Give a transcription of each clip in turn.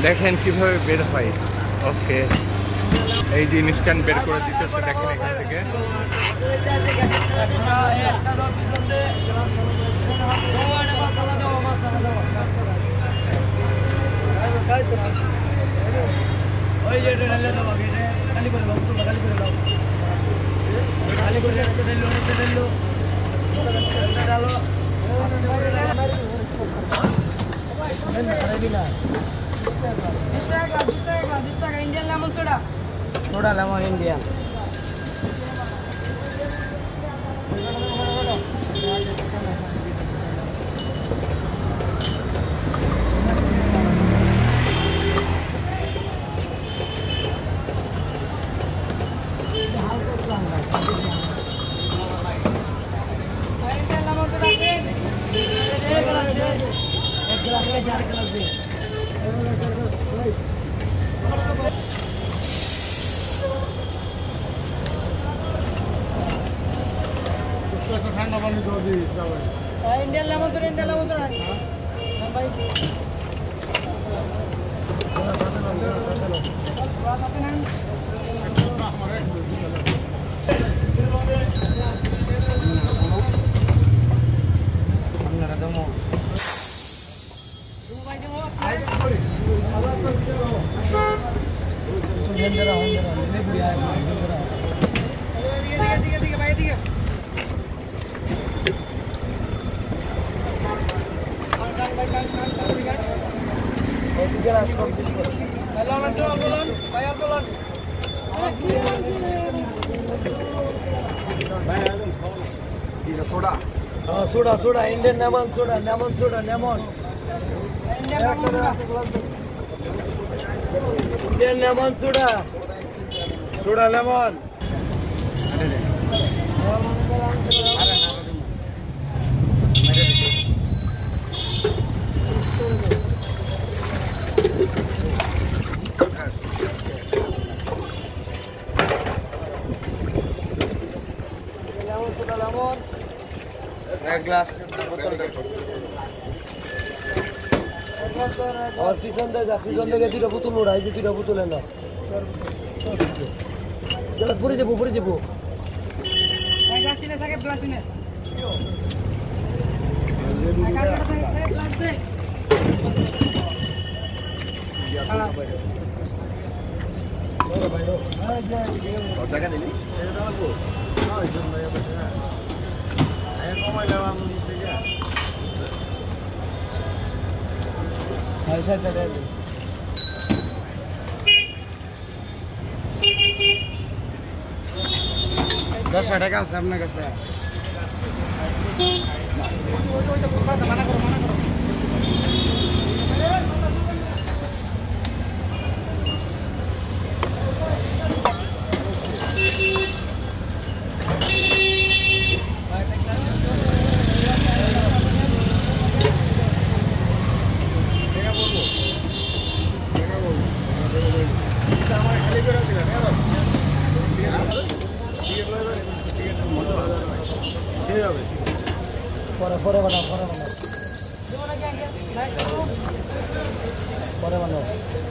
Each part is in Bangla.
দেখেন কিভাবে বের হয়। ওকে, এই যে ইনস্ট্যান্ট বের করে দিতেছে, দেখেন এখান থেকে। Indian lemon soda, soda lemon Indian. Indian lemon soda, Indian lemon soda भाई। Soda soda soda Indian lemon soda, lemon soda, lemon Indian lemon soda, soda lemon. एक ग्लास और सीजन दे जा, सीजन दे दुटा बोतल उड़ा, এই যে দুটা বোতল এনে গ্লাস ভরে যাবো, ভরে যাবো। এক গ্লাস কিনে থাকে, গ্লাস কিনে গ্লাস দে। ওরে ভাই ও কত টাকা দিলি? এটা লাগবো না, এই জন্য ভাই বসে না আয় কমাই দাও আমি থেকে পয়সা টাকা দে। 10 টাকা আছে আপনার কাছে? মানা করো, মানা করো। পরে বানাও, পরে বানাও, পরে বানাও।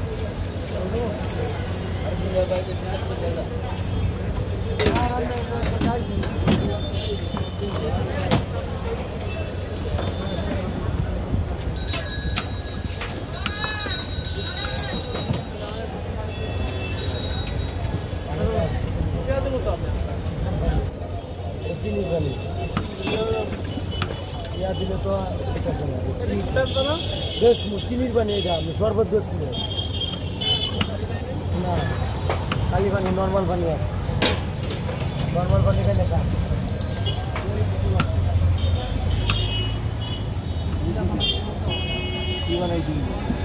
চিনি পানি ইয়া দিলে তো ঠিক আছে না, চিনির পানি এটা আমি শরবত দেবো না, খালি পানি নর্মাল পানি আছে, নর্মাল পানি খাই দেখা কি বানাই দিই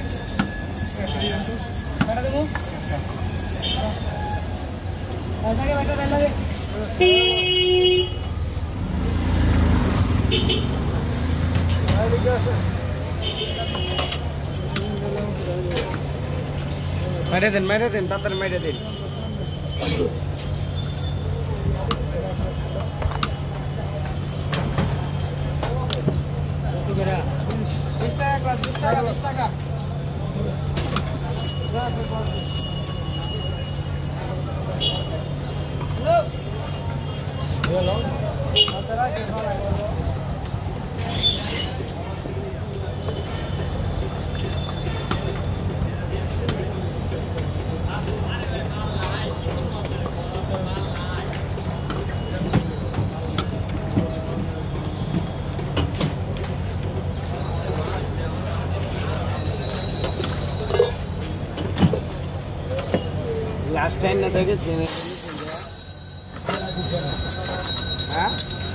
মেরে দেন, মেরে দেন, তাড়াতাড়ি মেরে দেন। $20 গ্লাস, $20 টাকা। লাস্ট টাইম না দেখে চেনে হ্যাঁ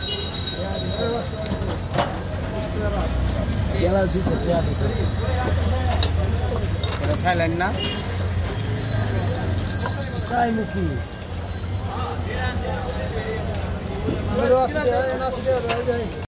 এটা সাইলেন্ট না সাইমুখী